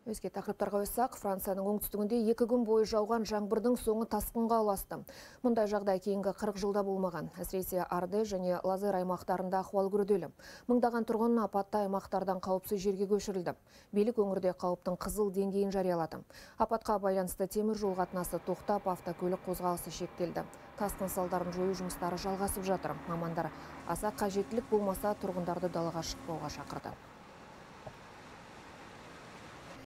Өзге тақырыптарға ойсақ, Францияның оңтүстігінде 2 күн бойы жауған жаңбырдың соңы тасқынға ұласты. Мұндай жағдай кейінгі 40 жылда болмаған. Әсіресе Арде және Лазер аймақтарында ахуал күрделі. Мыңдаған тұрғын апатты аймақтардан қауіпсіз жерге көшірілді. Билік өңірде қауіптің қызыл деңгейін жариялады. Апатқа байланысты темір жол қатынасы тоқтап, автокөлік қозғалысы шектелді. Тасқын салдарын жою жұмыстары жалғасып жатыр. Мамандар аса қажеттілік болмаса тұрғындарды далаға шықпауға шақырды.